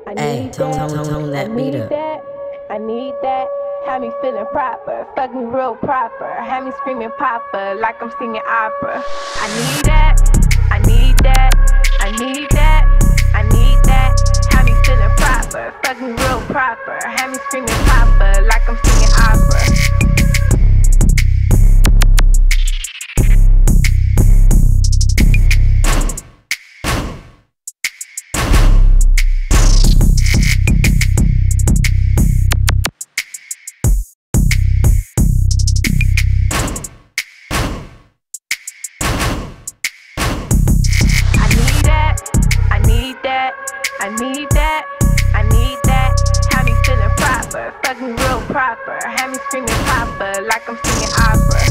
Hey, tone that beat up. I need that. Have me feeling proper, fuck me real proper. Have me screaming papa like I'm singing opera. I need that. I need that. I need that. I need that. Have me feeling proper, fuck me real proper. Have me screaming papa like I'm singing opera. I need that, I need that. Have me feeling proper, fuck me real proper. Have me screaming papa like I'm singing opera.